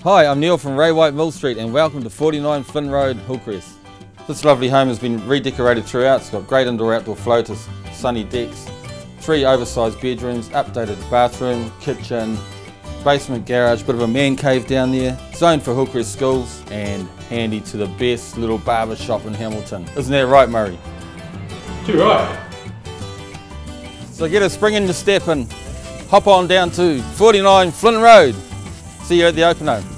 Hi, I'm Neil from Ray White Mill Street and welcome to 49 Flynn Road, Hillcrest. This lovely home has been redecorated throughout. It's got great indoor-outdoor floaters, sunny decks, 3 oversized bedrooms, updated bathroom, kitchen, basement garage, bit of a man cave down there, zoned for Hillcrest schools and handy to the best little barber shop in Hamilton. Isn't that right, Murray? Too right. So get a spring in your step and hop on down to 49 Flynn Road. See you at the open home.